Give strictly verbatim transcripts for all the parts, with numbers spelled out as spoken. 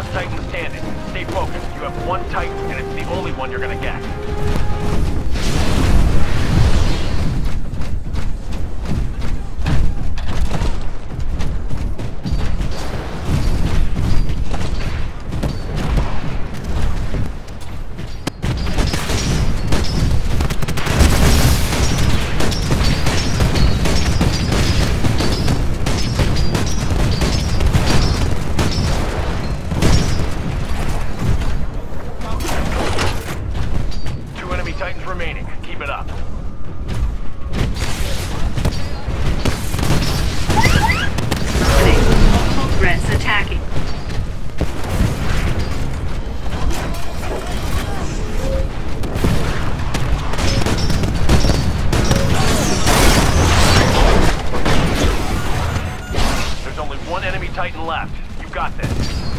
last Titan standing. Stay focused. You have one Titan, and it's the only one you're gonna get. Titans remaining. Keep it up. Multiple threats attacking. There's only one enemy Titan left. You've got this.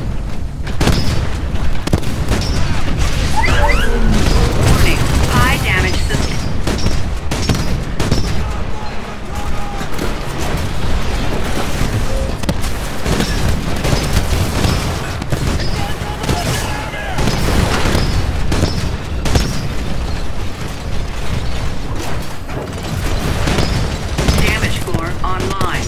High damage system. Damage core online.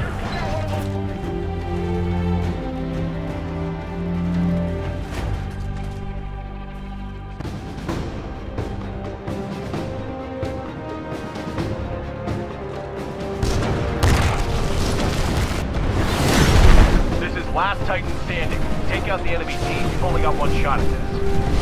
Last Titan standing. Take out the enemy team. You've only got one shot at this.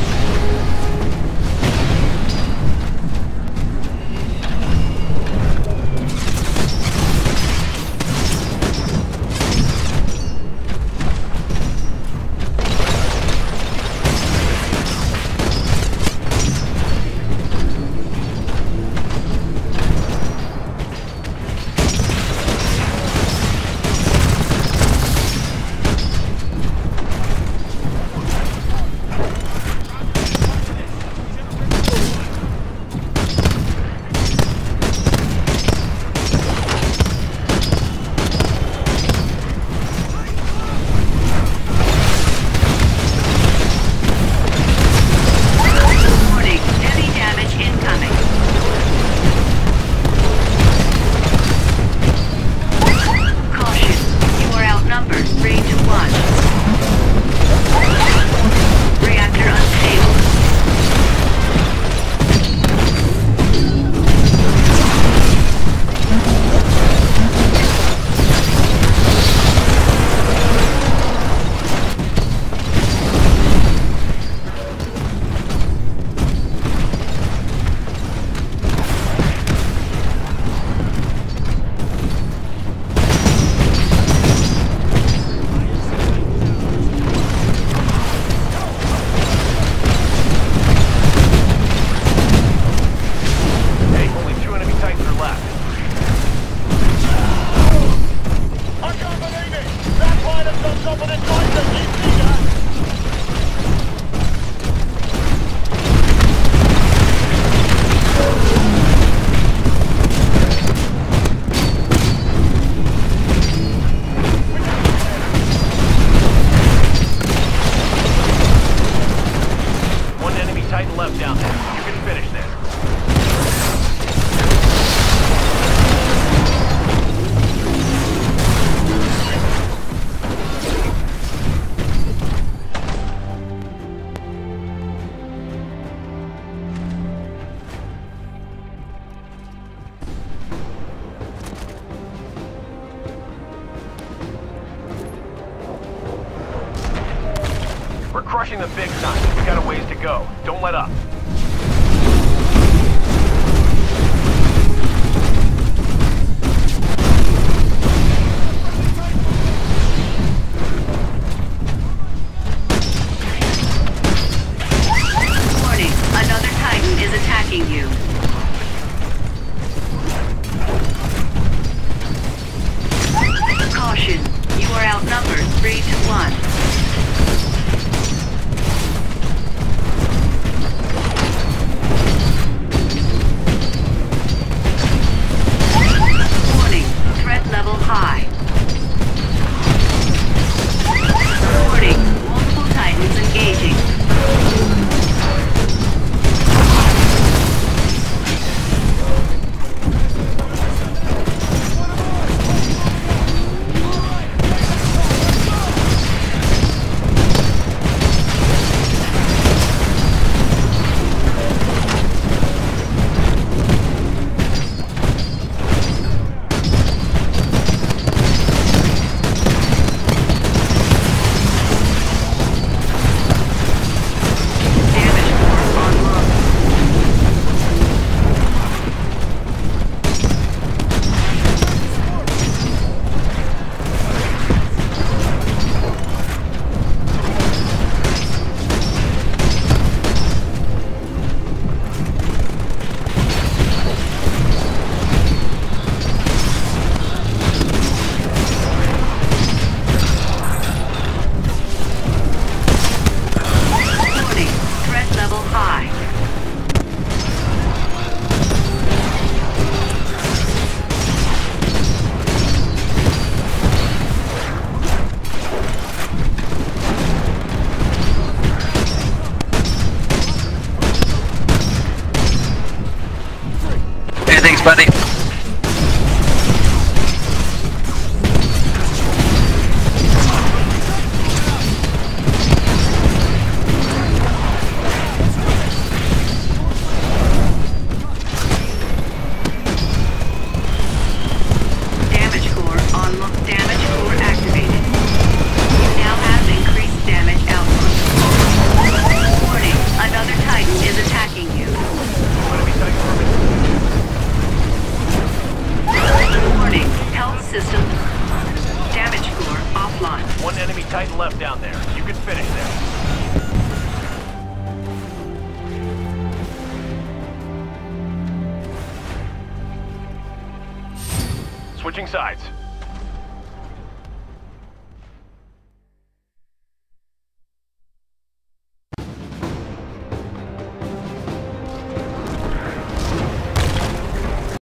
Crushing the big time. We got a ways to go. Don't let up. Warning, another Titan is attacking you. Caution, you are outnumbered three to one. Level high. Warning, multiple Switching sides.